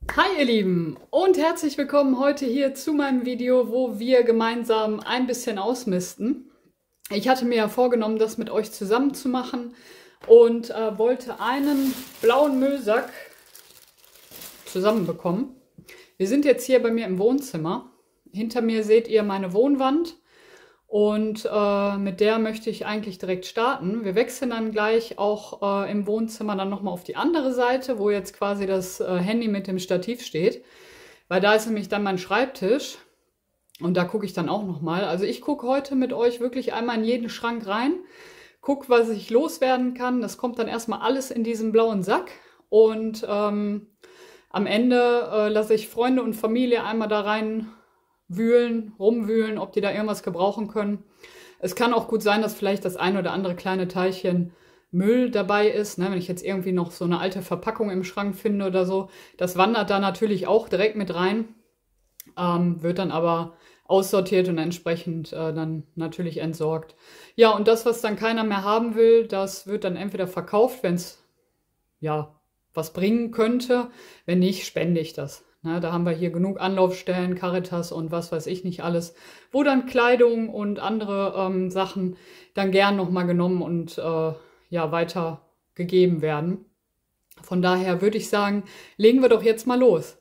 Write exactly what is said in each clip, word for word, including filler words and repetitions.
Hi ihr Lieben und herzlich willkommen heute hier zu meinem Video, wo wir gemeinsam ein bisschen ausmisten. Ich hatte mir ja vorgenommen, das mit euch zusammen zu machen und äh, wollte einen blauen Müllsack zusammenbekommen. Wir sind jetzt hier bei mir im Wohnzimmer. Hinter mir seht ihr meine Wohnwand und äh, mit der möchte ich eigentlich direkt starten. Wir wechseln dann gleich auch äh, im Wohnzimmer dann nochmal auf die andere Seite, wo jetzt quasi das äh, Handy mit dem Stativ steht. Weil da ist nämlich dann mein Schreibtisch und da gucke ich dann auch nochmal. Also ich gucke heute mit euch wirklich einmal in jeden Schrank rein, gucke, was ich loswerden kann. Das kommt dann erstmal alles in diesen blauen Sack und ähm, am Ende äh, lasse ich Freunde und Familie einmal da rein wühlen, rumwühlen, ob die da irgendwas gebrauchen können. Es kann auch gut sein, dass vielleicht das ein oder andere kleine Teilchen Müll dabei ist. Ne? Wenn ich jetzt irgendwie noch so eine alte Verpackung im Schrank finde oder so, das wandert da natürlich auch direkt mit rein, ähm, wird dann aber aussortiert und entsprechend äh, dann natürlich entsorgt. Ja, und das, was dann keiner mehr haben will, das wird dann entweder verkauft, wenn es ja was bringen könnte. Wenn nicht, spende ich das. Na, da haben wir hier genug Anlaufstellen, Caritas und was weiß ich nicht alles, wo dann Kleidung und andere ähm, Sachen dann gern nochmal genommen und äh, ja, weitergegeben werden. Von daher würde ich sagen, legen wir doch jetzt mal los.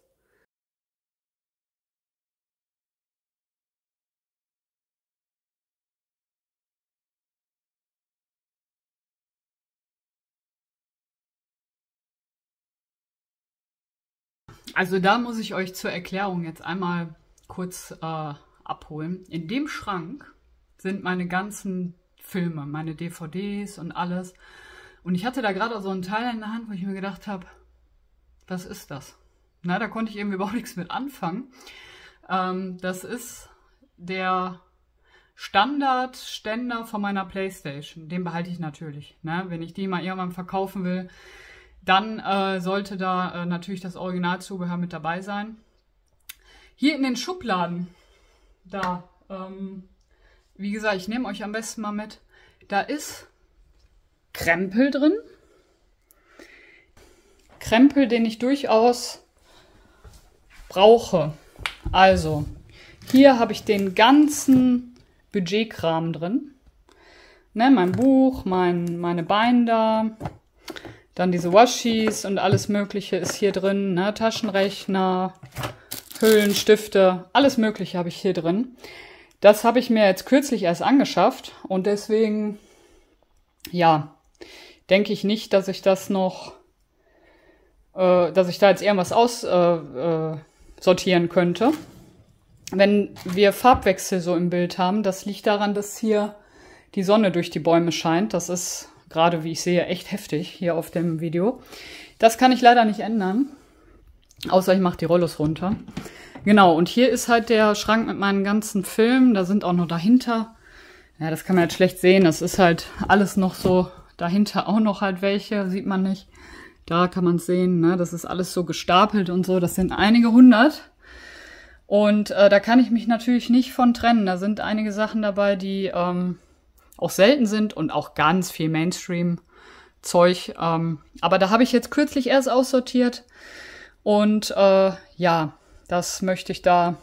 Also da muss ich euch zur Erklärung jetzt einmal kurz äh, abholen. In dem Schrank sind meine ganzen Filme, meine D V Ds und alles. Und ich hatte da gerade so einen Teil in der Hand, wo ich mir gedacht habe, was ist das? Na, da konnte ich eben überhaupt nichts mit anfangen. Ähm, das ist der Standardständer von meiner Playstation. Den behalte ich natürlich. Ne? Wenn ich die mal irgendwann verkaufen will, dann äh, sollte da äh, natürlich das Originalzubehör mit dabei sein. Hier in den Schubladen, da, ähm, wie gesagt, ich nehme euch am besten mal mit, da ist Krempel drin. Krempel, den ich durchaus brauche. Also, hier habe ich den ganzen Budgetkram drin. Ne, mein Buch, mein, meine Binder, dann diese Washis und alles Mögliche ist hier drin. Ne? Taschenrechner, Hüllen, Stifte, alles Mögliche habe ich hier drin. Das habe ich mir jetzt kürzlich erst angeschafft und deswegen, ja, denke ich nicht, dass ich das noch, äh, dass ich da jetzt irgendwas aussortieren äh, äh, könnte. Wenn wir Farbwechsel so im Bild haben, das liegt daran, dass hier die Sonne durch die Bäume scheint. Das ist gerade, wie ich sehe, echt heftig hier auf dem Video. Das kann ich leider nicht ändern. Außer ich mache die Rollos runter. Genau, und hier ist halt der Schrank mit meinen ganzen Filmen. Da sind auch noch dahinter. Ja, das kann man jetzt schlecht sehen. Das ist halt alles noch so. Dahinter auch noch halt welche. Sieht man nicht. Da kann man es sehen. Ne? Das ist alles so gestapelt und so. Das sind einige hundert. Und äh, da kann ich mich natürlich nicht von trennen. Da sind einige Sachen dabei, die ähm, auch selten sind und auch ganz viel Mainstream-Zeug. Ähm, aber da habe ich jetzt kürzlich erst aussortiert. Und äh, ja, das möchte ich da,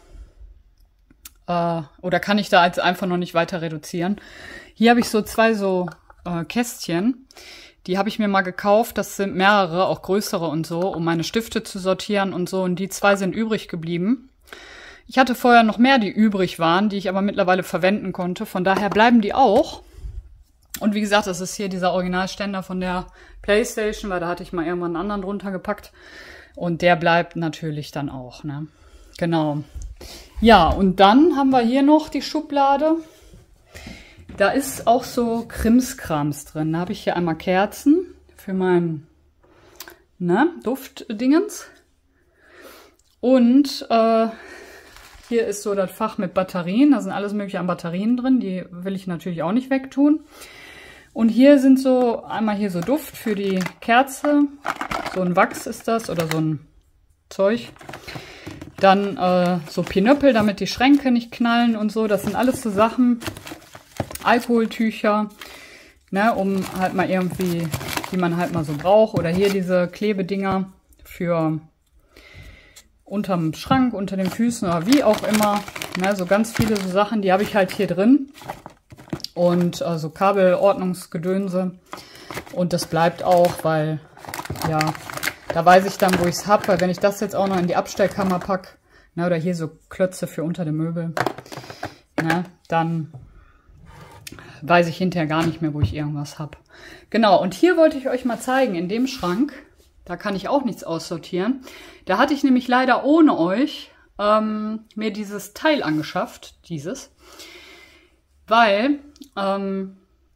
äh, oder kann ich da jetzt einfach noch nicht weiter reduzieren. Hier habe ich so zwei so äh, Kästchen. Die habe ich mir mal gekauft. Das sind mehrere, auch größere und so, um meine Stifte zu sortieren und so. Und die zwei sind übrig geblieben. Ich hatte vorher noch mehr, die übrig waren, die ich aber mittlerweile verwenden konnte. Von daher bleiben die auch. Und wie gesagt, das ist hier dieser Originalständer von der Playstation, weil da hatte ich mal irgendwann einen anderen drunter gepackt. Und der bleibt natürlich dann auch, ne? Genau. Ja, und dann haben wir hier noch die Schublade. Da ist auch so Krimskrams drin. Da habe ich hier einmal Kerzen für mein, ne, Duftdingens. Und äh, hier ist so das Fach mit Batterien. Da sind alles mögliche an Batterien drin. Die will ich natürlich auch nicht wegtun. Und hier sind so, einmal hier so Duft für die Kerze. So ein Wachs ist das oder so ein Zeug. Dann äh, so Pinöppel, damit die Schränke nicht knallen und so. Das sind alles so Sachen. Alkoholtücher, ne, um halt mal irgendwie, die man halt mal so braucht. Oder hier diese Klebedinger für unterm Schrank, unter den Füßen oder wie auch immer. Ne, so ganz viele so Sachen, die habe ich halt hier drin. Und äh, so Kabelordnungsgedönse. Und das bleibt auch, weil, ja, da weiß ich dann, wo ich es habe. Weil wenn ich das jetzt auch noch in die Abstellkammer packe, ne, oder hier so Klötze für unter den Möbel, ne, dann weiß ich hinterher gar nicht mehr, wo ich irgendwas habe. Genau, und hier wollte ich euch mal zeigen, in dem Schrank, da kann ich auch nichts aussortieren. Da hatte ich nämlich leider ohne euch ähm, mir dieses Teil angeschafft, dieses, weil ähm,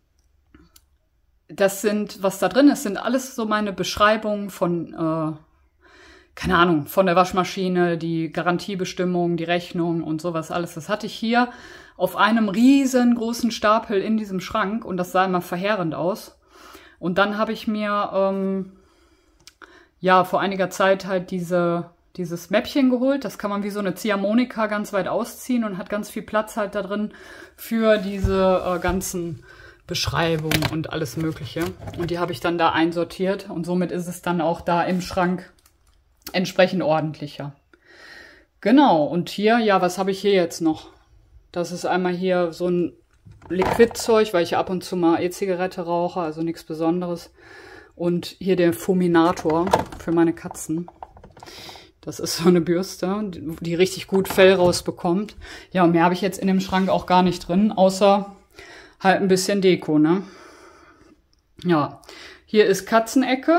das sind, was da drin ist, sind alles so meine Beschreibungen von, äh, keine Ahnung, von der Waschmaschine, die Garantiebestimmung, die Rechnung und sowas alles. Das hatte ich hier auf einem riesengroßen Stapel in diesem Schrank und das sah immer verheerend aus. Und dann habe ich mir ähm, ja vor einiger Zeit halt diese, dieses Mäppchen geholt. Das kann man wie so eine Ziehharmonika ganz weit ausziehen und hat ganz viel Platz halt da drin für diese äh, ganzen Beschreibungen und alles Mögliche. Und die habe ich dann da einsortiert und somit ist es dann auch da im Schrank entsprechend ordentlicher. Genau, und hier, ja, was habe ich hier jetzt noch? Das ist einmal hier so ein Liquidzeug, weil ich ab und zu mal E-Zigarette rauche, also nichts Besonderes. Und hier der Fuminator für meine Katzen. Das ist so eine Bürste, die richtig gut Fell rausbekommt. Ja, und mehr habe ich jetzt in dem Schrank auch gar nicht drin, außer halt ein bisschen Deko, ne? Ja, hier ist Katzenecke.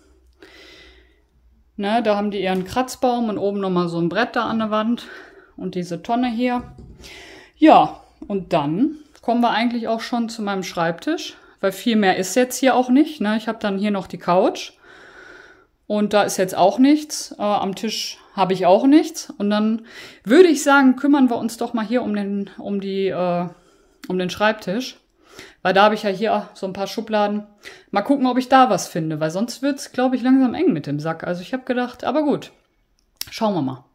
Ne, da haben die ihren Kratzbaum und oben nochmal so ein Brett da an der Wand. Und diese Tonne hier. Ja, und dann kommen wir eigentlich auch schon zu meinem Schreibtisch. Weil viel mehr ist jetzt hier auch nicht. Ne? Ich habe dann hier noch die Couch. Und da ist jetzt auch nichts. Äh, am Tisch habe ich auch nichts. Und dann würde ich sagen, kümmern wir uns doch mal hier um den, um die, äh, um den Schreibtisch. Weil da habe ich ja hier so ein paar Schubladen. Mal gucken, ob ich da was finde. Weil sonst wird es, glaube ich, langsam eng mit dem Sack. Also ich habe gedacht, aber gut. Schauen wir mal.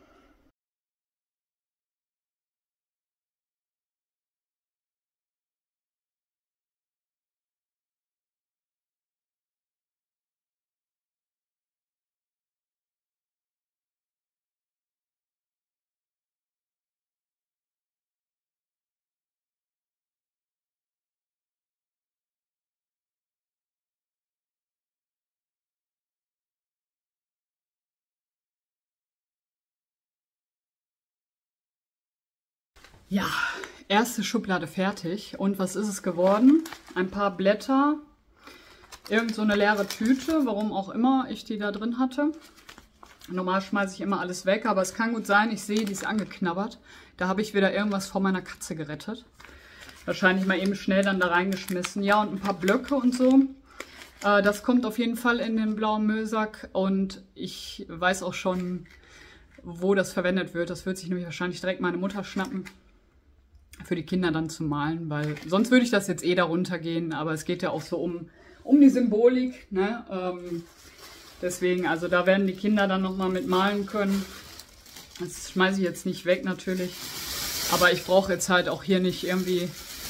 Ja, erste Schublade fertig. Und was ist es geworden? Ein paar Blätter, irgend so eine leere Tüte, warum auch immer ich die da drin hatte. Normal schmeiße ich immer alles weg, aber es kann gut sein, ich sehe, die ist angeknabbert. Da habe ich wieder irgendwas vor meiner Katze gerettet. Wahrscheinlich mal eben schnell dann da reingeschmissen. Ja, und ein paar Blöcke und so. Äh, das kommt auf jeden Fall in den blauen Müllsack. Und ich weiß auch schon, wo das verwendet wird. Das wird sich nämlich wahrscheinlich direkt meine Mutter schnappen. Für die Kinder dann zu malen, weil sonst würde ich das jetzt eh darunter gehen, aber es geht ja auch so um, um die Symbolik, ne? Ähm, deswegen, also da werden die Kinder dann nochmal mit malen können. Das schmeiße ich jetzt nicht weg natürlich, aber ich brauche jetzt halt auch hier nicht irgendwie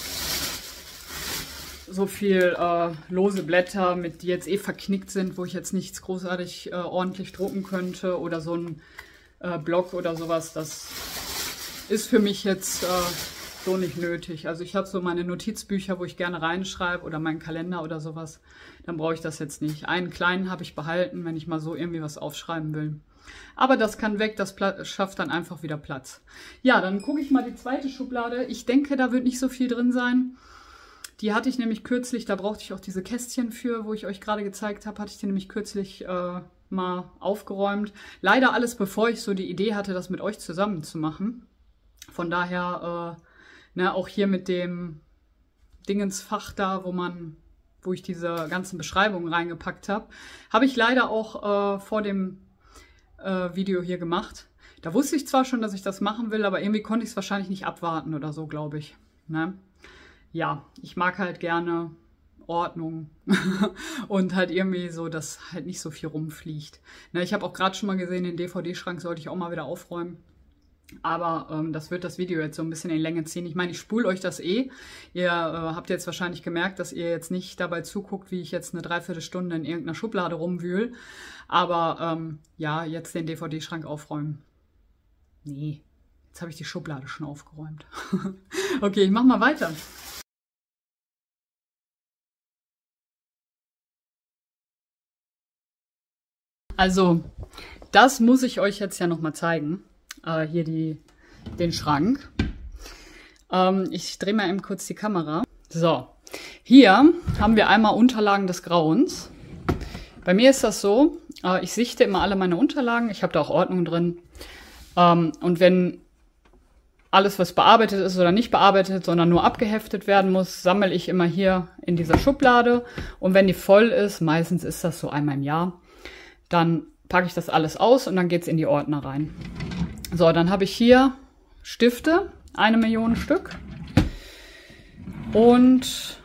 so viel äh, lose Blätter, mit die jetzt eh verknickt sind, wo ich jetzt nichts großartig äh, ordentlich drucken könnte oder so ein äh, Block oder sowas, das ist für mich jetzt äh, so nicht nötig. Also ich habe so meine Notizbücher, wo ich gerne reinschreibe oder meinen Kalender oder sowas. Dann brauche ich das jetzt nicht. Einen kleinen habe ich behalten, wenn ich mal so irgendwie was aufschreiben will. Aber das kann weg, das schafft dann einfach wieder Platz. Ja, dann gucke ich mal die zweite Schublade. Ich denke, da wird nicht so viel drin sein. Die hatte ich nämlich kürzlich, da brauchte ich auch diese Kästchen für, wo ich euch gerade gezeigt habe, hatte ich die nämlich kürzlich äh, mal aufgeräumt. Leider alles, bevor ich so die Idee hatte, das mit euch zusammen zu machen. Von daher... Äh, Ne, auch hier mit dem Dingensfach da, wo man, wo ich diese ganzen Beschreibungen reingepackt habe, habe ich leider auch äh, vor dem äh, Video hier gemacht. Da wusste ich zwar schon, dass ich das machen will, aber irgendwie konnte ich es wahrscheinlich nicht abwarten oder so, glaube ich. Ne? Ja, ich mag halt gerne Ordnung und halt irgendwie so, dass halt nicht so viel rumfliegt. Ne, ich habe auch gerade schon mal gesehen, den D V D-Schrank sollte ich auch mal wieder aufräumen. Aber ähm, das wird das Video jetzt so ein bisschen in die Länge ziehen. Ich meine, ich spule euch das eh. Ihr äh, habt jetzt wahrscheinlich gemerkt, dass ihr jetzt nicht dabei zuguckt, wie ich jetzt eine Dreiviertelstunde in irgendeiner Schublade rumwühl. Aber ähm, ja, jetzt den D V D-Schrank aufräumen. Nee, jetzt habe ich die Schublade schon aufgeräumt. Okay, ich mach mal weiter. Also, das muss ich euch jetzt ja nochmal zeigen. Äh, hier die, den Schrank. Ähm, ich drehe mal eben kurz die Kamera. So, hier haben wir einmal Unterlagen des Grauens. Bei mir ist das so, äh, ich sichte immer alle meine Unterlagen. Ich habe da auch Ordnung drin. Ähm, und wenn alles, was bearbeitet ist oder nicht bearbeitet, sondern nur abgeheftet werden muss, sammle ich immer hier in dieser Schublade. Und wenn die voll ist, meistens ist das so einmal im Jahr, dann packe ich das alles aus und dann geht es in die Ordner rein. So, dann habe ich hier Stifte, eine Million Stück. Und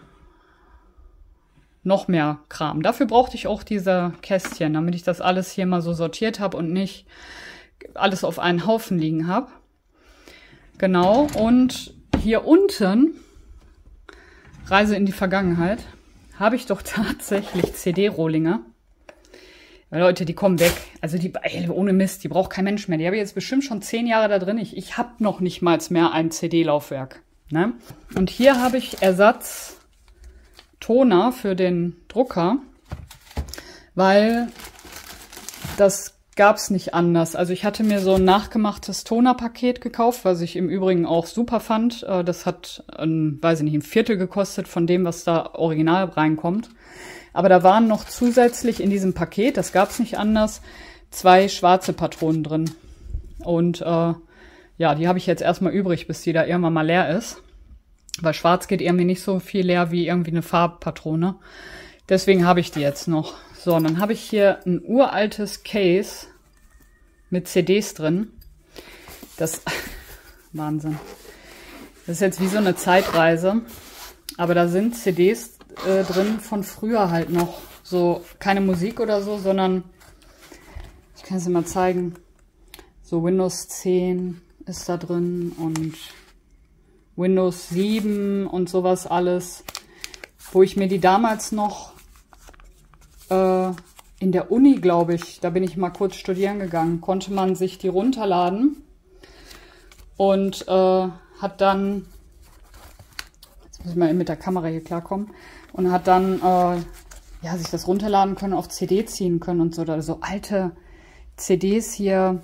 noch mehr Kram. Dafür brauchte ich auch diese Kästchen, damit ich das alles hier mal so sortiert habe und nicht alles auf einen Haufen liegen habe. Genau, und hier unten, Reise in die Vergangenheit, habe ich doch tatsächlich C D-Rohlinge. Leute, die kommen weg. Also die, ey, ohne Mist, die braucht kein Mensch mehr. Die habe ich jetzt bestimmt schon zehn Jahre da drin. Ich, ich habe noch nicht mal mehr ein C D-Laufwerk. Ne? Und hier habe ich Ersatz-Toner für den Drucker, weil das gab es nicht anders. Also ich hatte mir so ein nachgemachtes Tonerpaket gekauft, was ich im Übrigen auch super fand. Das hat, ein, weiß ich nicht, ein Viertel gekostet von dem, was da original reinkommt. Aber da waren noch zusätzlich in diesem Paket, das gab es nicht anders, zwei schwarze Patronen drin. Und äh, ja, die habe ich jetzt erstmal übrig, bis die da irgendwann mal leer ist. Weil schwarz geht irgendwie nicht so viel leer wie irgendwie eine Farbpatrone. Deswegen habe ich die jetzt noch. So, und dann habe ich hier ein uraltes Case mit C Ds drin. Das, Wahnsinn. Das ist jetzt wie so eine Zeitreise. Aber da sind C Ds äh, drin von früher halt noch. So, keine Musik oder so, sondern, ich kann es dir mal zeigen, so Windows zehn ist da drin und Windows sieben und sowas alles, wo ich mir die damals noch äh, in der Uni, glaube ich, da bin ich mal kurz studieren gegangen, konnte man sich die runterladen und äh, hat dann, jetzt muss ich mal mit der Kamera hier klarkommen, und hat dann äh, ja, sich das runterladen können, auf C D ziehen können und so, da so alte C Ds hier.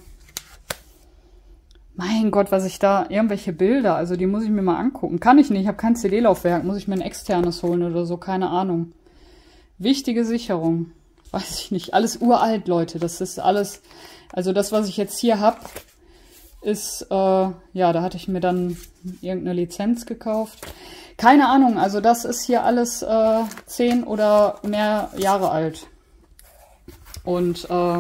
Mein Gott, was ich da, irgendwelche Bilder, also die muss ich mir mal angucken. Kann ich nicht, ich habe kein C D-Laufwerk, muss ich mir ein externes holen oder so, keine Ahnung. Wichtige Sicherung, weiß ich nicht, alles uralt, Leute, das ist alles, also das, was ich jetzt hier habe, ist, äh, ja, da hatte ich mir dann irgendeine Lizenz gekauft. Keine Ahnung, also das ist hier alles äh, zehn oder mehr Jahre alt. Und, äh,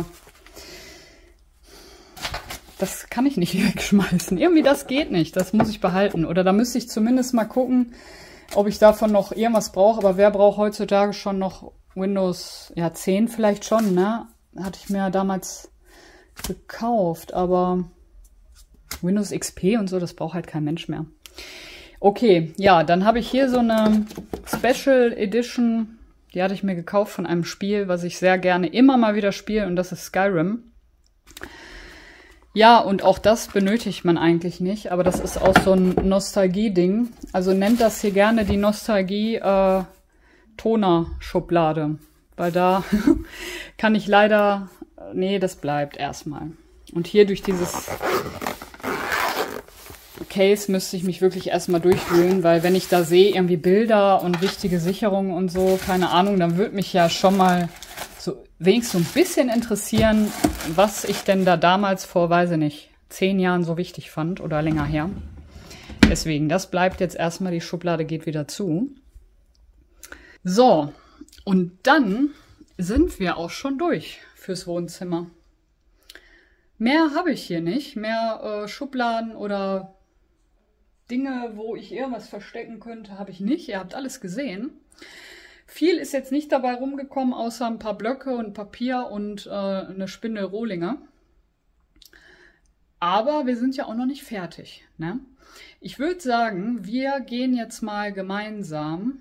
das kann ich nicht wegschmeißen. Irgendwie, das geht nicht. Das muss ich behalten. Oder da müsste ich zumindest mal gucken, ob ich davon noch irgendwas brauche. Aber wer braucht heutzutage schon noch Windows, ja, zehn vielleicht schon, ne? Hatte ich mir damals gekauft. Aber Windows X P und so, das braucht halt kein Mensch mehr. Okay, ja, dann habe ich hier so eine Special Edition. Die hatte ich mir gekauft von einem Spiel, was ich sehr gerne immer mal wieder spiele. Und das ist Skyrim. Ja, und auch das benötigt man eigentlich nicht, aber das ist auch so ein Nostalgie-Ding. Also nennt das hier gerne die Nostalgie-Toner-Schublade, weil da kann ich leider, nee, das bleibt erstmal. Und hier durch dieses Case müsste ich mich wirklich erstmal durchwühlen, weil wenn ich da sehe, irgendwie Bilder und wichtige Sicherungen und so, keine Ahnung, dann würde mich ja schon mal so wenigstens so ein bisschen interessieren, was ich denn da damals vor, weiß ich nicht, zehn Jahren so wichtig fand oder länger her. Deswegen, das bleibt jetzt erstmal, die Schublade geht wieder zu. So, und dann sind wir auch schon durch fürs Wohnzimmer. Mehr habe ich hier nicht, mehr äh, Schubladen oder Dinge, wo ich irgendwas verstecken könnte, habe ich nicht. Ihr habt alles gesehen. Viel ist jetzt nicht dabei rumgekommen, außer ein paar Blöcke und Papier und äh, eine Spindel Rohlinge. Aber wir sind ja auch noch nicht fertig, ne? Ich würde sagen, wir gehen jetzt mal gemeinsam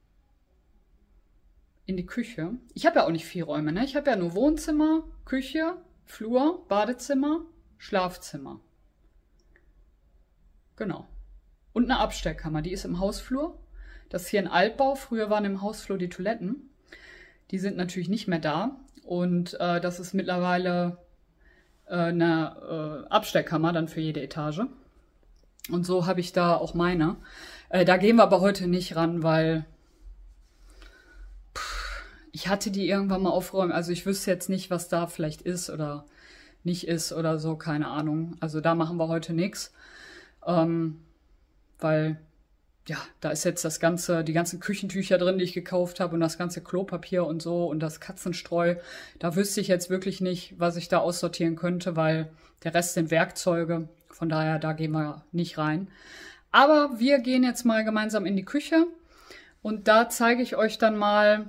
in die Küche. Ich habe ja auch nicht vier Räume, ne? Ich habe ja nur Wohnzimmer, Küche, Flur, Badezimmer, Schlafzimmer. Genau. Und eine Abstellkammer, die ist im Hausflur. Das ist hier ein Altbau. Früher waren im Hausflur die Toiletten. Die sind natürlich nicht mehr da. Und äh, das ist mittlerweile äh, eine äh, Abstellkammer dann für jede Etage. Und so habe ich da auch meine. Äh, da gehen wir aber heute nicht ran, weil pff, ich hatte die irgendwann mal aufräumen. Also ich wüsste jetzt nicht, was da vielleicht ist oder nicht ist oder so, keine Ahnung. Also da machen wir heute nichts. Ähm, weil, ja, da ist jetzt das ganze, die ganzen Küchentücher drin, die ich gekauft habe und das ganze Klopapier und so und das Katzenstreu. Da wüsste ich jetzt wirklich nicht, was ich da aussortieren könnte, weil der Rest sind Werkzeuge. Von daher, da gehen wir nicht rein. Aber wir gehen jetzt mal gemeinsam in die Küche und da zeige ich euch dann mal,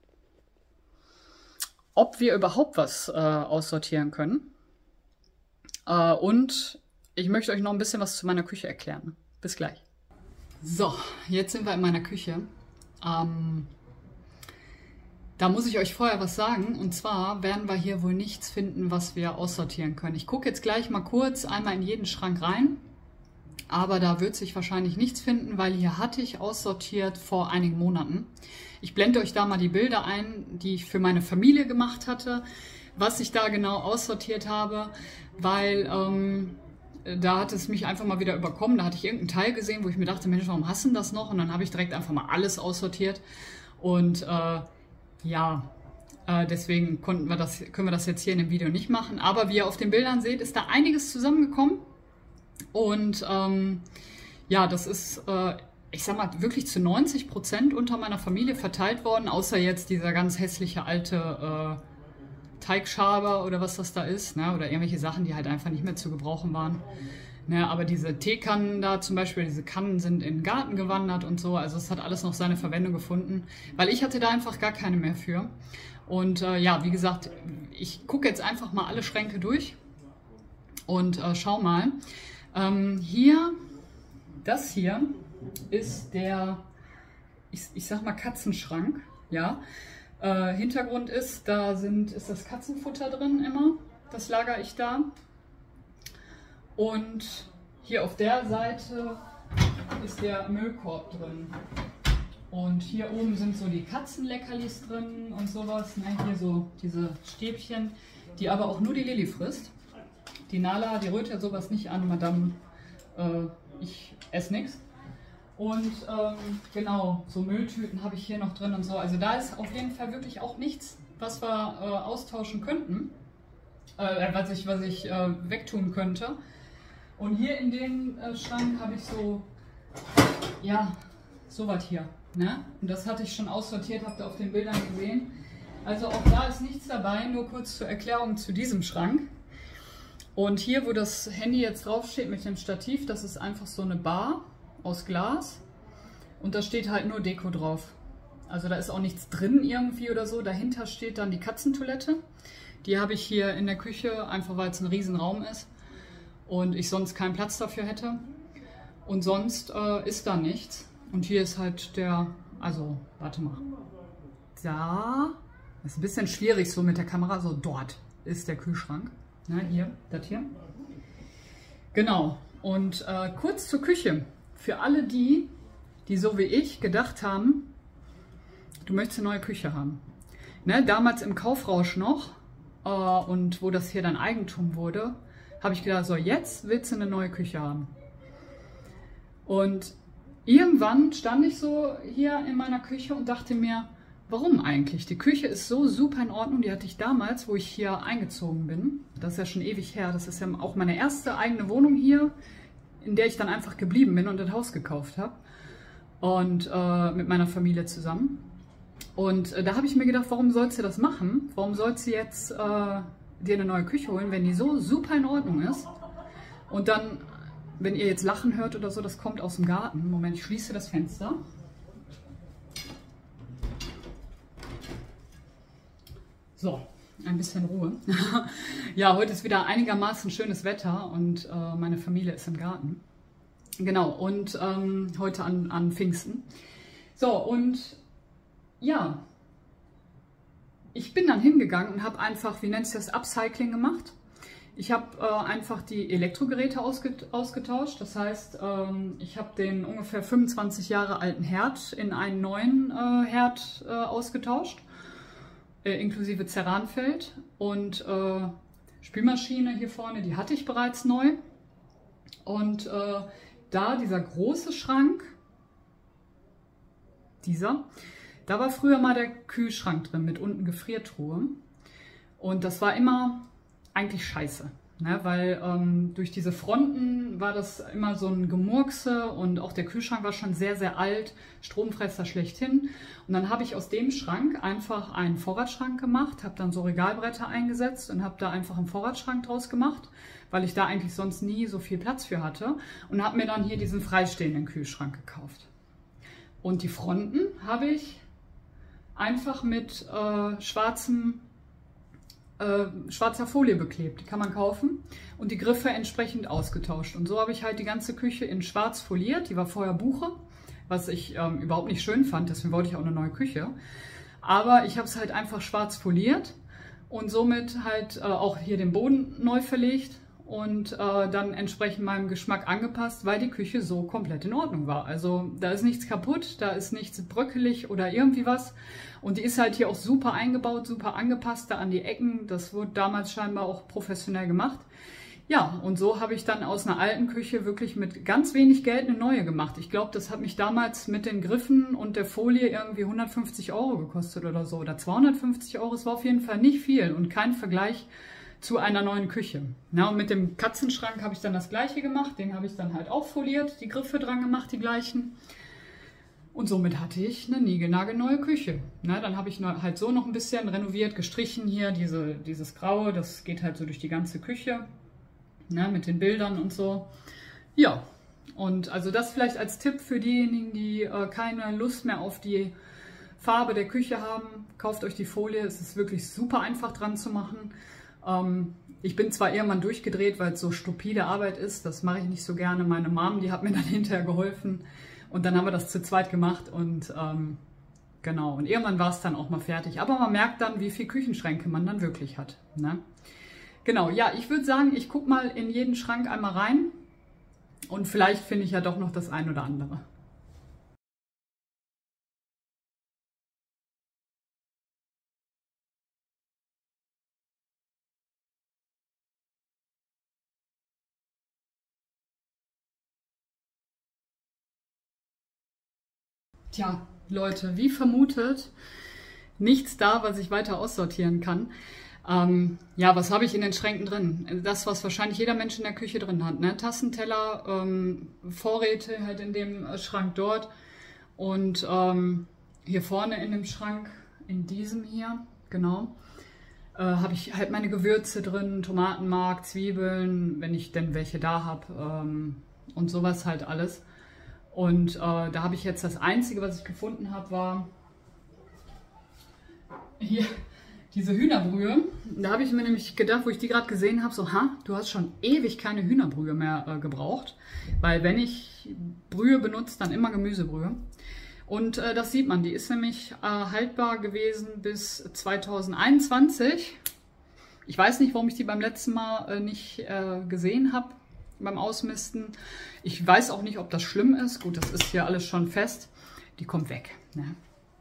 ob wir überhaupt was äh, aussortieren können. Äh, und ich möchte euch noch ein bisschen was zu meiner Küche erklären. Bis gleich. So, jetzt sind wir in meiner Küche. Ähm, da muss ich euch vorher was sagen. Und zwar werden wir hier wohl nichts finden, was wir aussortieren können. Ich gucke jetzt gleich mal kurz einmal in jeden Schrank rein. Aber da wird sich wahrscheinlich nichts finden, weil hier hatte ich aussortiert vor einigen Monaten. Ich blende euch da mal die Bilder ein, die ich für meine Familie gemacht hatte, was ich da genau aussortiert habe, weil ähm, da hat es mich einfach mal wieder überkommen. Da hatte ich irgendeinen Teil gesehen, wo ich mir dachte, Mensch, warum hast du das noch? Und dann habe ich direkt einfach mal alles aussortiert. Und äh, ja, äh, deswegen konnten wir das, können wir das jetzt hier in dem Video nicht machen. Aber wie ihr auf den Bildern seht, ist da einiges zusammengekommen. Und ähm, ja, das ist, äh, ich sag mal, wirklich zu neunzig Prozent unter meiner Familie verteilt worden, außer jetzt dieser ganz hässliche alte äh, Teigschaber oder was das da ist, ne? Oder irgendwelche Sachen, die halt einfach nicht mehr zu gebrauchen waren. Ne? Aber diese Teekannen da zum Beispiel, diese Kannen sind in den Garten gewandert und so, also es hat alles noch seine Verwendung gefunden, weil ich hatte da einfach gar keine mehr für. Und äh, ja, wie gesagt, ich gucke jetzt einfach mal alle Schränke durch und äh, schau mal. Ähm, hier, das hier ist der, ich, ich sag mal Katzenschrank, ja. Äh, Hintergrund ist, da sind, ist das Katzenfutter drin immer, das lagere ich da. Und hier auf der Seite ist der Müllkorb drin. Und hier oben sind so die Katzenleckerlis drin und sowas, ne? Hier so diese Stäbchen, die aber auch nur die Lilly frisst. Die Nala, die rührt ja sowas nicht an, Madame, äh, ich esse nichts. Und ähm, genau, so Mülltüten habe ich hier noch drin und so. Also da ist auf jeden Fall wirklich auch nichts, was wir äh, austauschen könnten, äh, was ich, was ich äh, wegtun könnte. Und hier in dem äh, Schrank habe ich so, ja, sowas hier. Ne? Und das hatte ich schon aussortiert, habt ihr auf den Bildern gesehen. Also auch da ist nichts dabei, nur kurz zur Erklärung zu diesem Schrank. Und hier, wo das Handy jetzt draufsteht mit dem Stativ, das ist einfach so eine Bar aus Glas. Und da steht halt nur Deko drauf. Also da ist auch nichts drin irgendwie oder so. Dahinter steht dann die Katzentoilette. Die habe ich hier in der Küche, einfach weil es ein Riesenraum ist. Und ich sonst keinen Platz dafür hätte. Und sonst äh, ist da nichts. Und hier ist halt der, also, warte mal. Da, das ist ein bisschen schwierig so mit der Kamera, so dort ist der Kühlschrank. Na, hier, das hier. Genau. Und äh, kurz zur Küche. Für alle die, die so wie ich gedacht haben, du möchtest eine neue Küche haben. Ne, damals im Kaufrausch noch äh, und wo das hier dann Eigentum wurde, habe ich gedacht, so jetzt willst du eine neue Küche haben. Und irgendwann stand ich so hier in meiner Küche und dachte mir, warum eigentlich? Die Küche ist so super in Ordnung, die hatte ich damals, wo ich hier eingezogen bin. Das ist ja schon ewig her, das ist ja auch meine erste eigene Wohnung hier, in der ich dann einfach geblieben bin und das Haus gekauft habe. Und äh, mit meiner Familie zusammen. Und äh, da habe ich mir gedacht, warum sollst du das machen? Warum sollst du jetzt äh, dir eine neue Küche holen, wenn die so super in Ordnung ist? Und dann, wenn ihr jetzt Lachen hört oder so, das kommt aus dem Garten. Moment, ich schließe das Fenster. So, ein bisschen Ruhe. Ja, heute ist wieder einigermaßen schönes Wetter und äh, meine Familie ist im Garten. Genau, und ähm, heute an, an Pfingsten. So, und ja, ich bin dann hingegangen und habe einfach, wie nennt sich das, Upcycling gemacht. Ich habe äh, einfach die Elektrogeräte ausget ausgetauscht. Das heißt, ähm, ich habe den ungefähr fünfundzwanzig Jahre alten Herd in einen neuen äh, Herd äh, ausgetauscht, äh, inklusive Ceranfeld. Und äh, Spülmaschine hier vorne, die hatte ich bereits neu. Und äh, da dieser große Schrank, dieser, da war früher mal der Kühlschrank drin mit unten Gefriertruhe. Und das war immer eigentlich scheiße, ne? Weil ähm, durch diese Fronten war das immer so ein Gemurkse und auch der Kühlschrank war schon sehr, sehr alt, Stromfresser schlechthin. Und dann habe ich aus dem Schrank einfach einen Vorratsschrank gemacht, habe dann so Regalbretter eingesetzt und habe da einfach einen Vorratsschrank draus gemacht, weil ich da eigentlich sonst nie so viel Platz für hatte und habe mir dann hier diesen freistehenden Kühlschrank gekauft. Und die Fronten habe ich einfach mit äh, schwarzem Äh, schwarzer Folie beklebt, die kann man kaufen, und die Griffe entsprechend ausgetauscht. Und so habe ich halt die ganze Küche in schwarz foliert. Die war vorher Buche, was ich ähm, überhaupt nicht schön fand, deswegen wollte ich auch eine neue Küche. Aber ich habe es halt einfach schwarz foliert und somit halt äh, auch hier den Boden neu verlegt und äh, dann entsprechend meinem Geschmack angepasst, weil die Küche so komplett in Ordnung war. Also da ist nichts kaputt, da ist nichts bröckelig oder irgendwie was. Und die ist halt hier auch super eingebaut, super angepasst da an die Ecken. Das wurde damals scheinbar auch professionell gemacht. Ja, und so habe ich dann aus einer alten Küche wirklich mit ganz wenig Geld eine neue gemacht. Ich glaube, das hat mich damals mit den Griffen und der Folie irgendwie hundertfünfzig Euro gekostet oder so. Oder zweihundertfünfzig Euro. Es war auf jeden Fall nicht viel und kein Vergleich zu einer neuen Küche. Na, und mit dem Katzenschrank habe ich dann das gleiche gemacht. Den habe ich dann halt auch foliert, die Griffe dran gemacht, die gleichen. Und somit hatte ich eine niegelnagelneue Küche. Na, dann habe ich halt so noch ein bisschen renoviert, gestrichen hier, diese, dieses Graue, das geht halt so durch die ganze Küche, na, mit den Bildern und so. Ja, und also das vielleicht als Tipp für diejenigen, die äh, keine Lust mehr auf die Farbe der Küche haben. Kauft euch die Folie, es ist wirklich super einfach dran zu machen. Ähm, ich bin zwar irgendwann durchgedreht, weil es so stupide Arbeit ist, das mache ich nicht so gerne. Meine Mom, die hat mir dann hinterher geholfen. Und dann haben wir das zu zweit gemacht und ähm, genau, und irgendwann war es dann auch mal fertig. Aber man merkt dann, wie viele Küchenschränke man dann wirklich hat, ne? Genau, ja, ich würde sagen, ich gucke mal in jeden Schrank einmal rein und vielleicht finde ich ja doch noch das ein oder andere. Tja, Leute, wie vermutet, nichts da, was ich weiter aussortieren kann. Ähm, ja, was habe ich in den Schränken drin? Das, was wahrscheinlich jeder Mensch in der Küche drin hat, ne? Tassen, Teller, ähm, Vorräte halt in dem Schrank dort und ähm, hier vorne in dem Schrank, in diesem hier, genau, äh, habe ich halt meine Gewürze drin, Tomatenmark, Zwiebeln, wenn ich denn welche da habe, ähm, und sowas halt alles. Und äh, da habe ich jetzt das Einzige, was ich gefunden habe, war hier diese Hühnerbrühe. Da habe ich mir nämlich gedacht, wo ich die gerade gesehen habe, so, ha, du hast schon ewig keine Hühnerbrühe mehr äh, gebraucht. Weil wenn ich Brühe benutze, dann immer Gemüsebrühe. Und äh, das sieht man, die ist nämlich äh, haltbar gewesen bis zweitausendeinundzwanzig. Ich weiß nicht, warum ich die beim letzten Mal äh, nicht äh, gesehen habe beim Ausmisten. Ich weiß auch nicht, ob das schlimm ist. Gut, das ist hier alles schon fest. Die kommt weg, ne?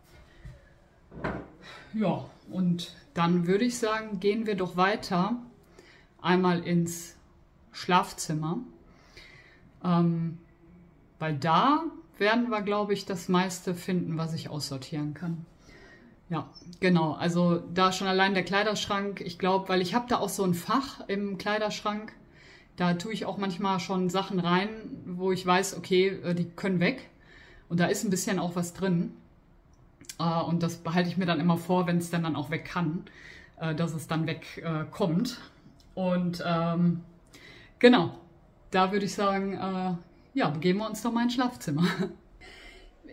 Ja, und dann würde ich sagen, gehen wir doch weiter einmal ins Schlafzimmer. Ähm, weil da werden wir, glaube ich, das meiste finden, was ich aussortieren kann. Ja, genau. Also da schon allein der Kleiderschrank. Ich glaube, weil ich habe da auch so ein Fach im Kleiderschrank. Da tue ich auch manchmal schon Sachen rein, wo ich weiß, okay, die können weg. Und da ist ein bisschen auch was drin. Und das behalte ich mir dann immer vor, wenn es dann, dann auch weg kann, dass es dann wegkommt. Und ähm, genau, da würde ich sagen, äh, ja, begeben wir uns doch mal ins Schlafzimmer.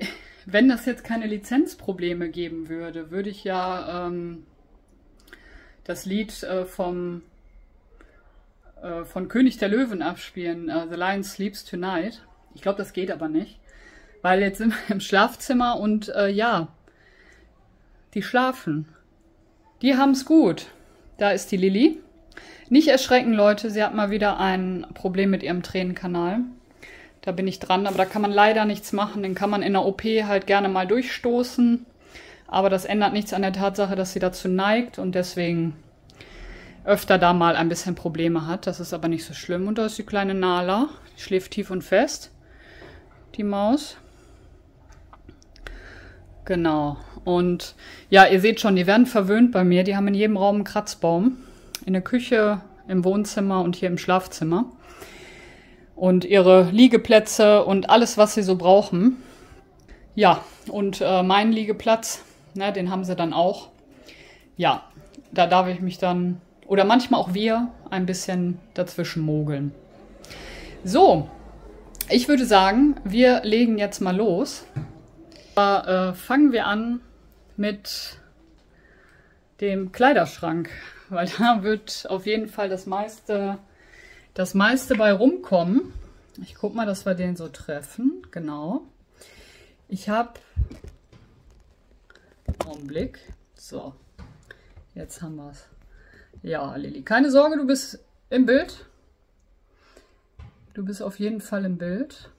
Wenn das jetzt keine Lizenzprobleme geben würde, würde ich ja ähm, das Lied äh, vom, äh, von König der Löwen abspielen, äh, The Lion Sleeps Tonight. Ich glaube, das geht aber nicht, weil jetzt sind wir im Schlafzimmer und äh, ja, die schlafen. Die haben es gut. Da ist die Lilly. Nicht erschrecken, Leute, sie hat mal wieder ein Problem mit ihrem Tränenkanal. Da bin ich dran, aber da kann man leider nichts machen. Den kann man in der O P halt gerne mal durchstoßen. Aber das ändert nichts an der Tatsache, dass sie dazu neigt und deswegen öfter da mal ein bisschen Probleme hat. Das ist aber nicht so schlimm. Und da ist die kleine Nala. Die schläft tief und fest. Die Maus. Genau. Und ja, ihr seht schon, die werden verwöhnt bei mir. Die haben in jedem Raum einen Kratzbaum. In der Küche, im Wohnzimmer und hier im Schlafzimmer. Und ihre Liegeplätze und alles, was sie so brauchen. Ja, und äh, meinen Liegeplatz, ne, den haben sie dann auch. Ja, da darf ich mich dann, oder manchmal auch wir, ein bisschen dazwischen mogeln. So, ich würde sagen, wir legen jetzt mal los. Da, äh, fangen wir an mit dem Kleiderschrank, weil da wird auf jeden Fall das meiste... das meiste bei rumkommen. Ich guck mal, dass wir den so treffen. Genau. Ich habe... Augenblick. So. Jetzt haben wir es. Ja, Lilly. Keine Sorge, du bist im Bild. Du bist auf jeden Fall im Bild.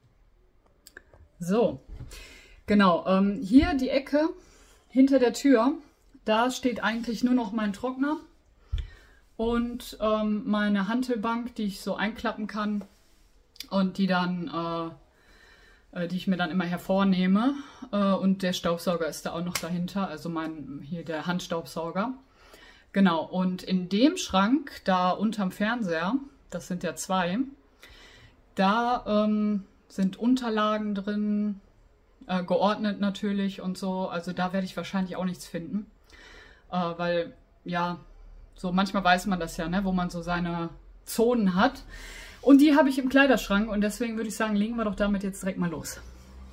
So. Genau. Ähm, hier die Ecke hinter der Tür. Da steht eigentlich nur noch mein Trockner. Und ähm, meine Hantelbank, die ich so einklappen kann und die dann, äh, äh, die ich mir dann immer hervornehme. Äh, und der Staubsauger ist da auch noch dahinter, also mein, hier der Handstaubsauger. Genau, und in dem Schrank, da unterm Fernseher, das sind ja zwei, da ähm, sind Unterlagen drin, äh, geordnet natürlich und so. Also da werde ich wahrscheinlich auch nichts finden, äh, weil, ja... So, manchmal weiß man das ja, ne, wo man so seine Zonen hat. Und die habe ich im Kleiderschrank und deswegen würde ich sagen, legen wir doch damit jetzt direkt mal los.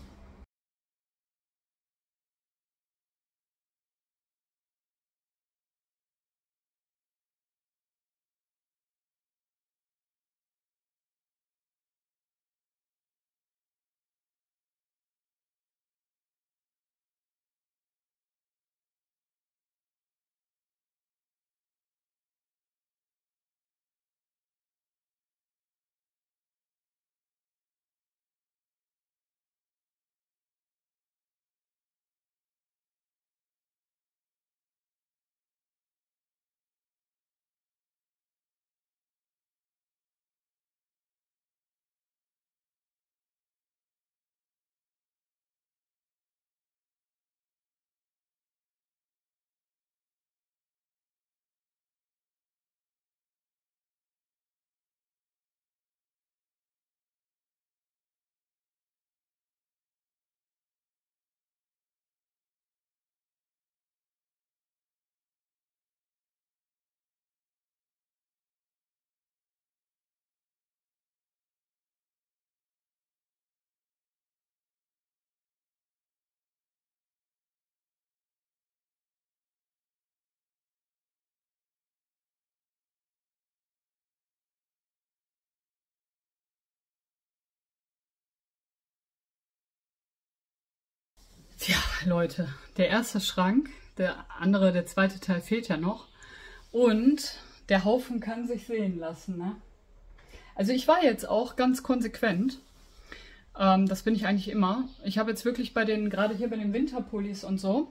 Tja, Leute, der erste Schrank, der andere, der zweite Teil fehlt ja noch. Und der Haufen kann sich sehen lassen, ne? Also ich war jetzt auch ganz konsequent. Ähm, das bin ich eigentlich immer. Ich habe jetzt wirklich bei den, gerade hier bei den Winterpullis und so,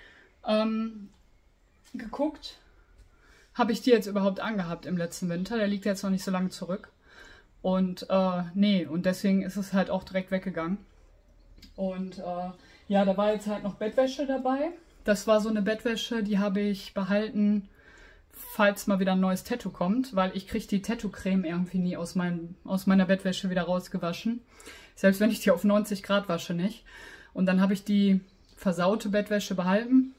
ähm, geguckt, habe ich die jetzt überhaupt angehabt im letzten Winter. Der liegt jetzt noch nicht so lange zurück. Und äh, nee, und deswegen ist es halt auch direkt weggegangen. Und äh, ja, da war jetzt halt noch Bettwäsche dabei. Das war so eine Bettwäsche, die habe ich behalten, falls mal wieder ein neues Tattoo kommt, weil ich kriege die Tattoo-Creme irgendwie nie aus, mein, aus meiner Bettwäsche wieder rausgewaschen. Selbst wenn ich die auf neunzig Grad wasche, nicht. Und dann habe ich die versaute Bettwäsche behalten,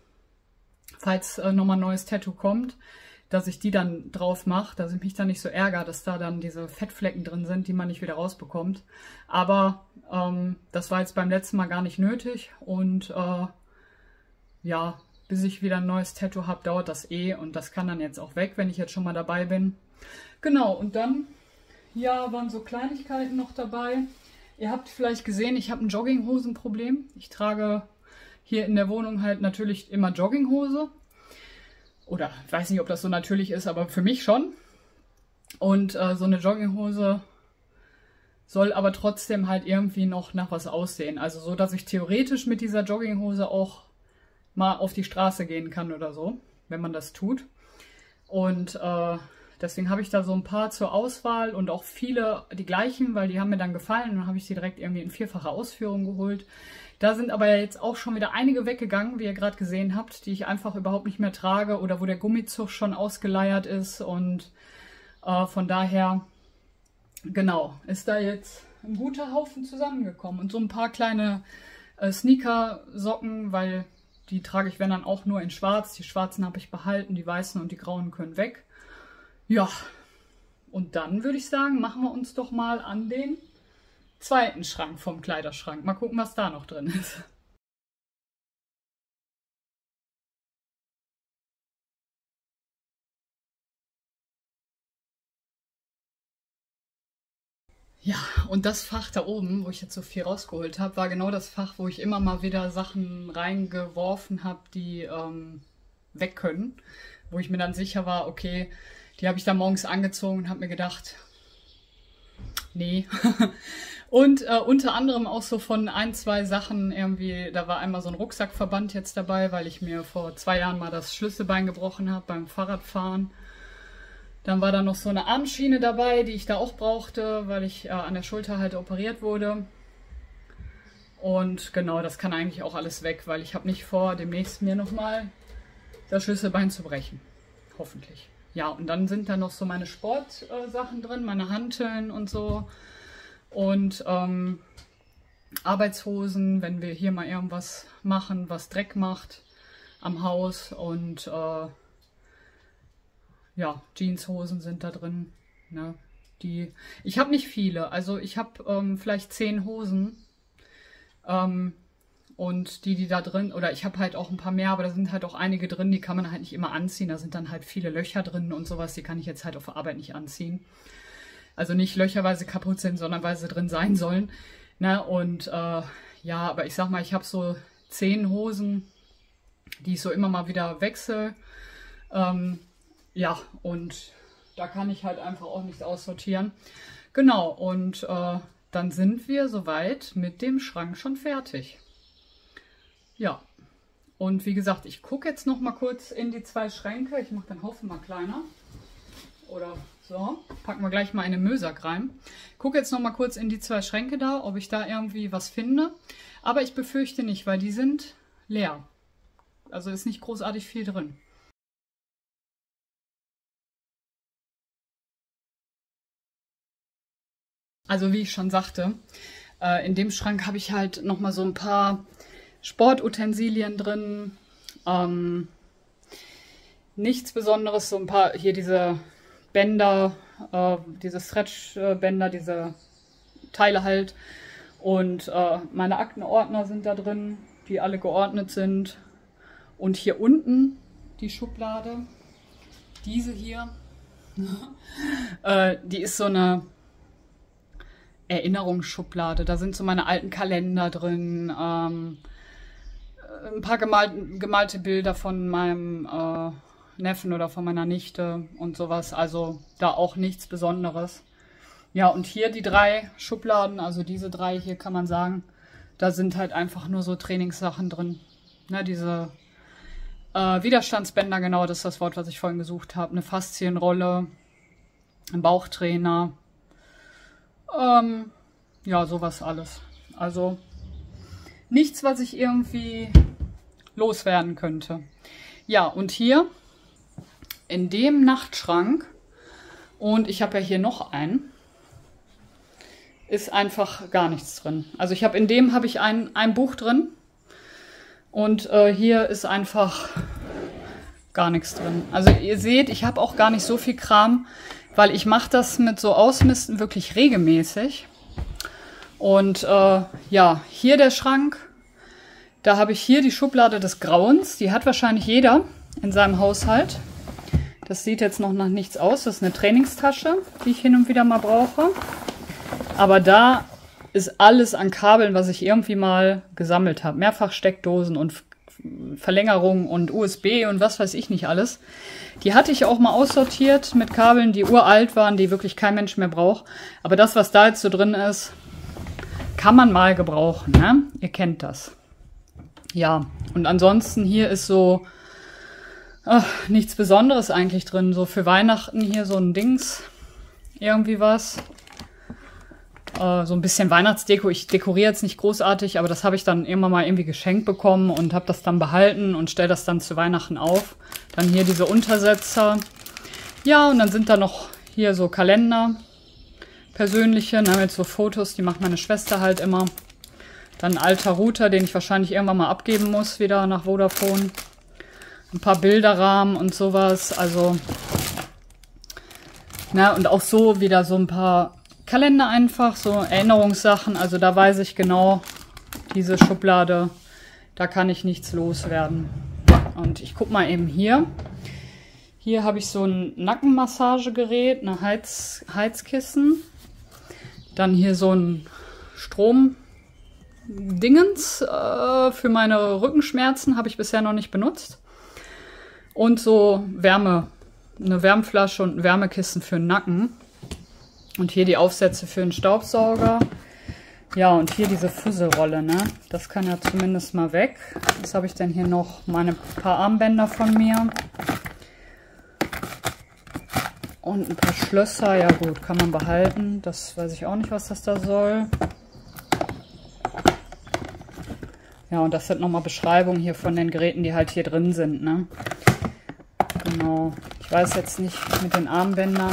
falls äh, nochmal ein neues Tattoo kommt, dass ich die dann drauf mache, dass ich mich dann nicht so ärgere, dass da dann diese Fettflecken drin sind, die man nicht wieder rausbekommt. Aber ähm, das war jetzt beim letzten Mal gar nicht nötig und äh, ja, bis ich wieder ein neues Tattoo habe, dauert das eh. Und das kann dann jetzt auch weg, wenn ich jetzt schon mal dabei bin. Genau, und dann, ja, waren so Kleinigkeiten noch dabei. Ihr habt vielleicht gesehen, ich habe ein Jogginghosenproblem. Ich trage hier in der Wohnung halt natürlich immer Jogginghose. Oder ich weiß nicht, ob das so natürlich ist, aber für mich schon. Und äh, so eine Jogginghose soll aber trotzdem halt irgendwie noch nach was aussehen. Also so, dass ich theoretisch mit dieser Jogginghose auch mal auf die Straße gehen kann oder so, wenn man das tut. Und äh, deswegen habe ich da so ein paar zur Auswahl und auch viele die gleichen, weil die haben mir dann gefallen. Und dann habe ich sie direkt irgendwie in vierfacher Ausführung geholt. Da sind aber jetzt auch schon wieder einige weggegangen, wie ihr gerade gesehen habt, die ich einfach überhaupt nicht mehr trage oder wo der Gummizug schon ausgeleiert ist. Und äh, von daher... Genau, ist da jetzt ein guter Haufen zusammengekommen. Und so ein paar kleine äh, Sneaker-Socken, weil die trage ich, wenn dann, auch nur in schwarz. Die schwarzen habe ich behalten, die weißen und die grauen können weg. Ja, und dann würde ich sagen, machen wir uns doch mal an den zweiten Schrank vom Kleiderschrank. Mal gucken, was da noch drin ist. Ja, und das Fach da oben, wo ich jetzt so viel rausgeholt habe, war genau das Fach, wo ich immer mal wieder Sachen reingeworfen habe, die ähm, weg können. Wo ich mir dann sicher war, okay, die habe ich dann morgens angezogen und habe mir gedacht, nee. Und äh, unter anderem auch so von ein, zwei Sachen irgendwie, da war einmal so ein Rucksackverband jetzt dabei, weil ich mir vor zwei Jahren mal das Schlüsselbein gebrochen habe beim Fahrradfahren. Dann war da noch so eine Armschiene dabei, die ich da auch brauchte, weil ich äh, an der Schulter halt operiert wurde. Und genau, das kann eigentlich auch alles weg, weil ich habe nicht vor, demnächst mir nochmal das Schlüsselbein zu brechen. Hoffentlich. Ja, und dann sind da noch so meine Sportsachen äh, drin, meine Hanteln und so. Und ähm, Arbeitshosen, wenn wir hier mal irgendwas machen, was Dreck macht am Haus. Und äh, ja, Jeanshosen sind da drin. Ne? Die, ich habe nicht viele, also ich habe ähm, vielleicht zehn Hosen. Ähm, und die, die da drin, oder ich habe halt auch ein paar mehr, aber da sind halt auch einige drin, die kann man halt nicht immer anziehen. Da sind dann halt viele Löcher drin und sowas, die kann ich jetzt halt auf der Arbeit nicht anziehen. Also nicht Löcher, weil sie kaputt sind, sondern weil sie drin sein sollen. Ne? Und äh, ja, aber ich sag mal, ich habe so zehn Hosen, die ich so immer mal wieder wechsle. Ähm, ja, und da kann ich halt einfach auch nichts aussortieren. Genau, und äh, dann sind wir soweit mit dem Schrank schon fertig. Ja, und wie gesagt, ich gucke jetzt noch mal kurz in die zwei Schränke. Ich mache den Haufen mal kleiner. Oder so, packen wir gleich mal eine Mösack rein. Gucke jetzt noch mal kurz in die zwei Schränke da, ob ich da irgendwie was finde. Aber ich befürchte nicht, weil die sind leer. Also ist nicht großartig viel drin. Also wie ich schon sagte, äh, in dem Schrank habe ich halt noch mal so ein paar Sportutensilien drin. Ähm, nichts Besonderes, so ein paar, hier diese Bänder, äh, diese Stretch-Bänder, diese Teile halt. Und äh, meine Aktenordner sind da drin, die alle geordnet sind. Und hier unten die Schublade, diese hier, äh, die ist so eine Erinnerungsschublade. Da sind so meine alten Kalender drin, ähm, ein paar gemalte, gemalte Bilder von meinem äh, Neffen oder von meiner Nichte und sowas. Also da auch nichts Besonderes. Ja, und hier die drei Schubladen, also diese drei hier kann man sagen, da sind halt einfach nur so Trainingssachen drin. Ne, diese äh, Widerstandsbänder, genau, das ist das Wort, was ich vorhin gesucht habe. Eine Faszienrolle, ein Bauchtrainer. Ähm, ja, sowas alles. Also nichts, was ich irgendwie loswerden könnte. Ja, und hier in dem Nachtschrank, und ich habe ja hier noch einen, ist einfach gar nichts drin. Also ich habe in dem habe ich ein, ein Buch drin und äh, hier ist einfach gar nichts drin. Also ihr seht, ich habe auch gar nicht so viel Kram, weil ich mache das mit so Ausmisten wirklich regelmäßig. Und äh, ja, hier der Schrank, Da habe ich hier die Schublade des Grauens. Die hat wahrscheinlich jeder in seinem Haushalt. Das sieht jetzt noch nach nichts aus. Das ist eine Trainingstasche, die ich hin und wieder mal brauche. Aber da ist alles an Kabeln, was ich irgendwie mal gesammelt habe. Mehrfach Steckdosen und Verlängerungen und U S B und was weiß ich nicht alles. Die hatte ich auch mal aussortiert mit Kabeln, die uralt waren, die wirklich kein Mensch mehr braucht. Aber das, was da jetzt so drin ist, kann man mal gebrauchen, ne? Ihr kennt das. Ja, und ansonsten hier ist so ach, nichts Besonderes eigentlich drin. So für Weihnachten hier so ein Dings, irgendwie was. Äh, so ein bisschen Weihnachtsdeko. Ich dekoriere jetzt nicht großartig, aber das habe ich dann immer mal irgendwie geschenkt bekommen und habe das dann behalten und stelle das dann zu Weihnachten auf. Dann hier diese Untersetzer. Ja, und dann sind da noch hier so Kalender. Persönliche, ne, mit so Fotos, die macht meine Schwester halt immer. Dann ein alter Router, den ich wahrscheinlich irgendwann mal abgeben muss, wieder nach Vodafone. Ein paar Bilderrahmen und sowas, also, ne, und auch so wieder so ein paar Kalender einfach, so Erinnerungssachen, also da weiß ich genau, diese Schublade, da kann ich nichts loswerden. Und ich guck mal eben hier. Hier habe ich so ein Nackenmassagegerät, eine Heiz, Heizkissen. Dann hier so ein Stromdingens äh, für meine Rückenschmerzen, habe ich bisher noch nicht benutzt. Und so Wärme, eine Wärmflasche und ein Wärmekissen für den Nacken. Und hier die Aufsätze für den Staubsauger. Ja, und hier diese Fusselrolle, ne? Das kann ja zumindest mal weg. Was habe ich denn hier noch? Meine paar Armbänder von mir. Und ein paar Schlösser, ja gut, kann man behalten. Das weiß ich auch nicht, was das da soll. Ja, und das sind nochmal Beschreibungen hier von den Geräten, die halt hier drin sind, ne? Genau. Ich weiß jetzt nicht mit den Armbändern.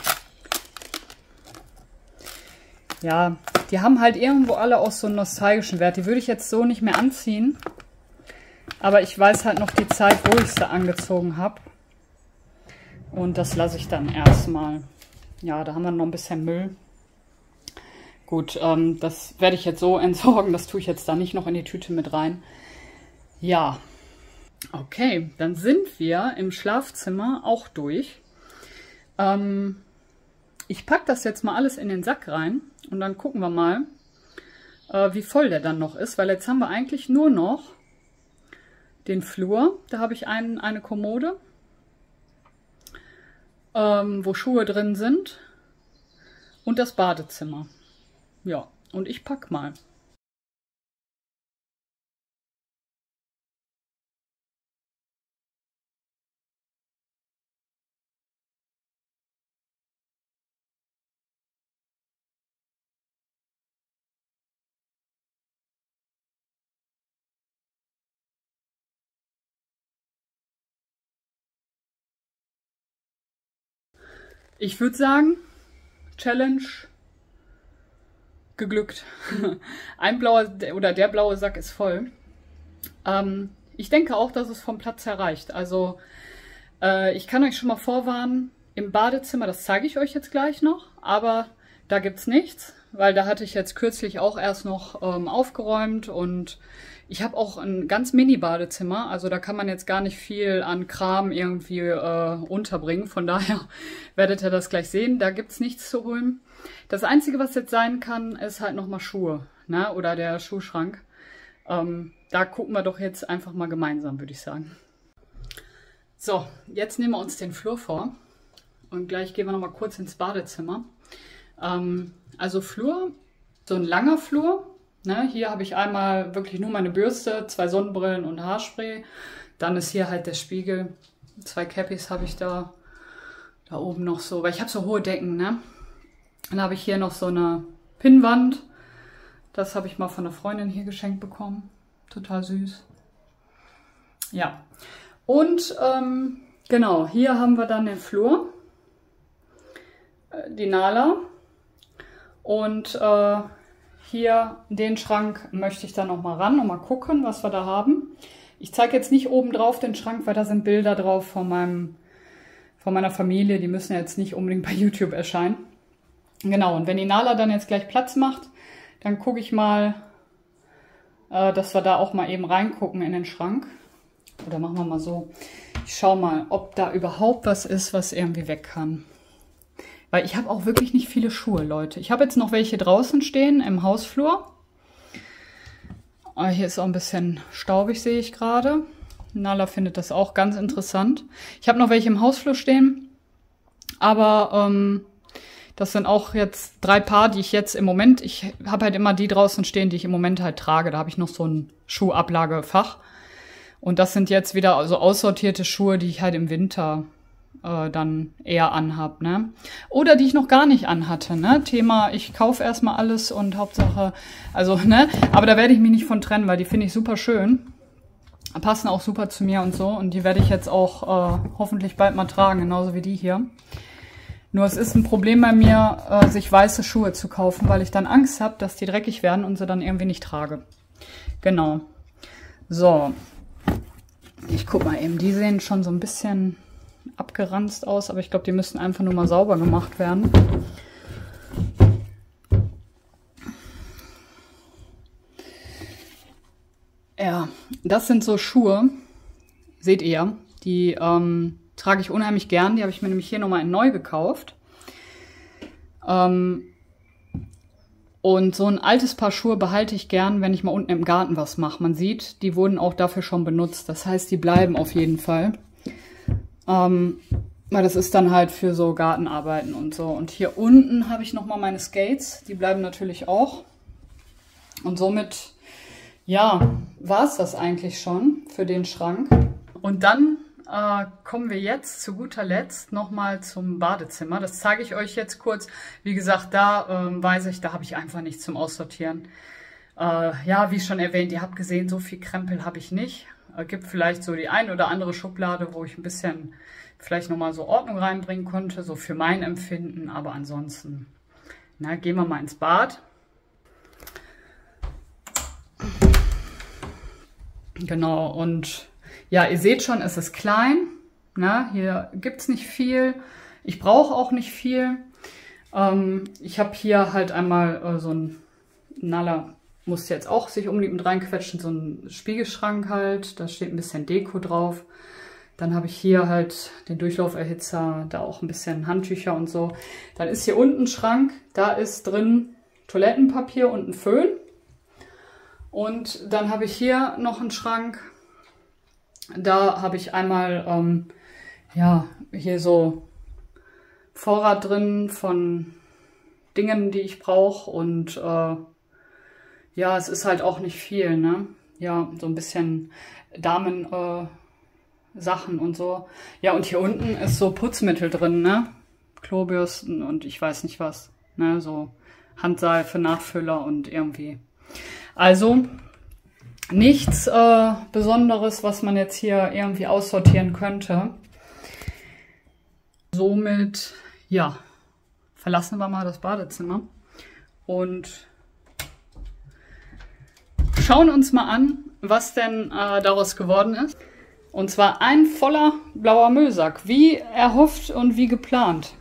Ja, die haben halt irgendwo alle auch so einen nostalgischen Wert. Die würde ich jetzt so nicht mehr anziehen. Aber ich weiß halt noch die Zeit, wo ich sie angezogen habe. Und das lasse ich dann erstmal. Ja, da haben wir noch ein bisschen Müll. Gut, ähm, das werde ich jetzt so entsorgen. Das tue ich jetzt da nicht noch in die Tüte mit rein. Ja, okay, dann sind wir im Schlafzimmer auch durch. Ähm, ich packe das jetzt mal alles in den Sack rein. Und dann gucken wir mal, äh, wie voll der dann noch ist. Weil jetzt haben wir eigentlich nur noch den Flur. Da habe ich einen, eine Kommode. Ähm, wo Schuhe drin sind und das Badezimmer. Ja, und ich pack mal. Ich würde sagen, Challenge geglückt. Ein blauer oder der blaue Sack ist voll. Ähm, ich denke auch, dass es vom Platz her reicht. Also äh, ich kann euch schon mal vorwarnen, im Badezimmer, das zeige ich euch jetzt gleich noch, aber da gibt es nichts, weil da hatte ich jetzt kürzlich auch erst noch ähm, aufgeräumt und ich habe auch ein ganz Mini-Badezimmer, also da kann man jetzt gar nicht viel an Kram irgendwie äh, unterbringen. Von daher werdet ihr das gleich sehen, da gibt es nichts zu holen. Das Einzige, was jetzt sein kann, ist halt nochmal Schuhe, ne? Oder der Schuhschrank. Ähm, da gucken wir doch jetzt einfach mal gemeinsam, würde ich sagen. So, jetzt nehmen wir uns den Flur vor und gleich gehen wir nochmal kurz ins Badezimmer. Ähm, also Flur, so ein langer Flur. Ne, hier habe ich einmal wirklich nur meine Bürste, zwei Sonnenbrillen und Haarspray. Dann ist hier halt der Spiegel. Zwei Cappies habe ich da, da oben noch so, weil ich habe so hohe Decken. Ne? Dann habe ich hier noch so eine Pinnwand. Das habe ich mal von einer Freundin hier geschenkt bekommen. Total süß. Ja. Und ähm, genau, hier haben wir dann den Flur. Die Nala. Und äh, hier den Schrank möchte ich dann noch mal ran und mal gucken, was wir da haben. Ich zeige jetzt nicht oben drauf den Schrank, weil da sind Bilder drauf von, meinem, von meiner Familie. Die müssen jetzt nicht unbedingt bei YouTube erscheinen. Genau, und wenn die Nala dann jetzt gleich Platz macht, dann gucke ich mal, äh, dass wir da auch mal eben reingucken in den Schrank. Oder machen wir mal so. Ich schaue mal, ob da überhaupt was ist, was irgendwie weg kann. Weil ich habe auch wirklich nicht viele Schuhe, Leute. Ich habe jetzt noch welche draußen stehen im Hausflur. Hier ist auch ein bisschen staubig, sehe ich gerade. Nala findet das auch ganz interessant. Ich habe noch welche im Hausflur stehen. Aber ähm, das sind auch jetzt drei Paar, die ich jetzt im Moment... Ich habe halt immer die draußen stehen, die ich im Moment halt trage. Da habe ich noch so ein Schuhablagefach. Und das sind jetzt wieder also aussortierte Schuhe, die ich halt im Winter äh, dann eher anhab, ne? Oder die ich noch gar nicht anhatte, ne? Thema, ich kaufe erstmal alles und Hauptsache, also, ne? Aber da werde ich mich nicht von trennen, weil die finde ich super schön. Passen auch super zu mir und so. Und die werde ich jetzt auch äh, hoffentlich bald mal tragen, genauso wie die hier. Nur es ist ein Problem bei mir, äh, sich weiße Schuhe zu kaufen, weil ich dann Angst habe, dass die dreckig werden und sie dann irgendwie nicht trage. Genau. So. Ich guck mal eben, die sehen schon so ein bisschen abgeranzt aus, aber ich glaube, die müssen einfach nur mal sauber gemacht werden. Ja, das sind so Schuhe, seht ihr, die ähm, trage ich unheimlich gern. Die habe ich mir nämlich hier nochmal in neu gekauft. Ähm, Und so ein altes Paar Schuhe behalte ich gern, wenn ich mal unten im Garten was mache. Man sieht, die wurden auch dafür schon benutzt. Das heißt, die bleiben auf jeden Fall. Ähm, weil das ist dann halt für so Gartenarbeiten und so. Und hier unten habe ich nochmal meine Skates. Die bleiben natürlich auch. Und somit, ja, war es das eigentlich schon für den Schrank. Und dann äh, kommen wir jetzt zu guter Letzt nochmal zum Badezimmer. Das zeige ich euch jetzt kurz. Wie gesagt, da äh, weiß ich, da habe ich einfach nichts zum Aussortieren. Äh, ja, wie schon erwähnt, ihr habt gesehen, so viel Krempel habe ich nicht. Äh, gibt vielleicht so die ein oder andere Schublade, wo ich ein bisschen vielleicht nochmal so Ordnung reinbringen konnte, so für mein Empfinden. Aber ansonsten, na, gehen wir mal ins Bad. Genau, und ja, ihr seht schon, es ist klein. Ne? Hier gibt es nicht viel. Ich brauche auch nicht viel. Ähm, ich habe hier halt einmal äh, so ein, Nala musste jetzt auch sich unbedingt mit reinquetschen, so ein Spiegelschrank halt. Da steht ein bisschen Deko drauf. Dann habe ich hier halt den Durchlauferhitzer, da auch ein bisschen Handtücher und so. Dann ist hier unten ein Schrank. Da ist drin Toilettenpapier und ein Föhn. Und dann habe ich hier noch einen Schrank. Da habe ich einmal, ähm, ja, hier so Vorrat drin von Dingen, die ich brauche. Und äh, ja, es ist halt auch nicht viel, ne? Ja, so ein bisschen Damen-Sachen äh, und so. Ja, und hier unten ist so Putzmittel drin, ne? Klobürsten und ich weiß nicht was, ne? So Handseife, Nachfüller und irgendwie. Also nichts äh, Besonderes, was man jetzt hier irgendwie aussortieren könnte. Somit, ja, verlassen wir mal das Badezimmer und schauen uns mal an, was denn äh, daraus geworden ist. Und zwar ein voller blauer Müllsack, wie erhofft und wie geplant.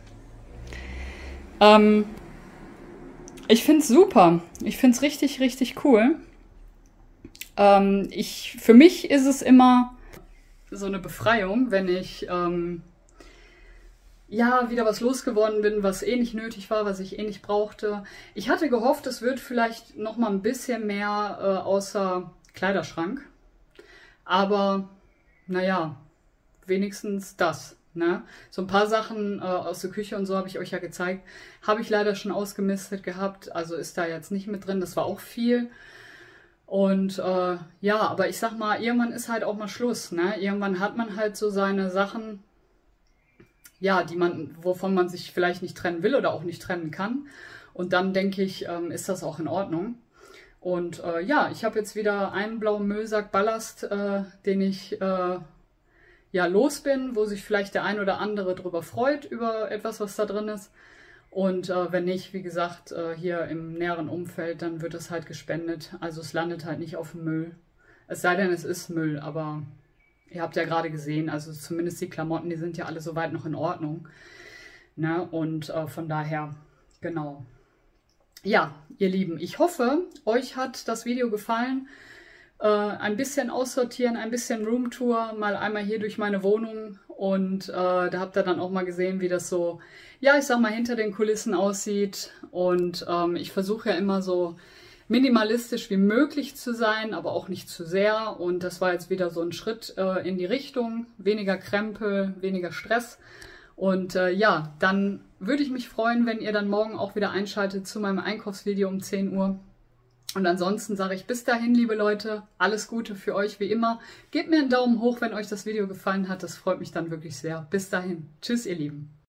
Ähm, ich finde es super. Ich finde es richtig, richtig cool. Ähm, ich, für mich ist es immer so eine Befreiung, wenn ich ähm, ja wieder was losgeworden bin, was eh nicht nötig war, was ich eh nicht brauchte. Ich hatte gehofft, es wird vielleicht noch mal ein bisschen mehr äh, außer Kleiderschrank. Aber naja, wenigstens das. Ne? So ein paar Sachen äh, aus der Küche und so habe ich euch ja gezeigt. Habe ich leider schon ausgemistet gehabt. Also ist da jetzt nicht mit drin. Das war auch viel. Und äh, ja, aber ich sag mal, irgendwann ist halt auch mal Schluss. Ne? Irgendwann hat man halt so seine Sachen, ja, die man, wovon man sich vielleicht nicht trennen will oder auch nicht trennen kann. Und dann denke ich, ähm, ist das auch in Ordnung. Und äh, ja, ich habe jetzt wieder einen blauen Müllsack Ballast, äh, den ich äh, ja los bin, wo sich vielleicht der ein oder andere drüber freut, über etwas, was da drin ist. Und äh, wenn nicht, wie gesagt, äh, hier im näheren Umfeld, dann wird es halt gespendet. Also es landet halt nicht auf dem Müll. Es sei denn, es ist Müll, aber ihr habt ja gerade gesehen, also zumindest die Klamotten, die sind ja alle soweit noch in Ordnung. Ne? Und äh, von daher, genau. Ja, ihr Lieben, ich hoffe, euch hat das Video gefallen. äh, ein bisschen aussortieren, ein bisschen Roomtour, mal einmal hier durch meine Wohnung und äh, da habt ihr dann auch mal gesehen, wie das so, ja, ich sag mal, hinter den Kulissen aussieht und ähm, ich versuche ja immer so minimalistisch wie möglich zu sein, aber auch nicht zu sehr. Und das war jetzt wieder so ein Schritt äh, in die Richtung. Weniger Krempel, weniger Stress. Und äh, ja, dann würde ich mich freuen, wenn ihr dann morgen auch wieder einschaltet zu meinem Einkaufsvideo um zehn Uhr. Und ansonsten sage ich bis dahin, liebe Leute, alles Gute für euch wie immer. Gebt mir einen Daumen hoch, wenn euch das Video gefallen hat. Das freut mich dann wirklich sehr. Bis dahin. Tschüss, ihr Lieben.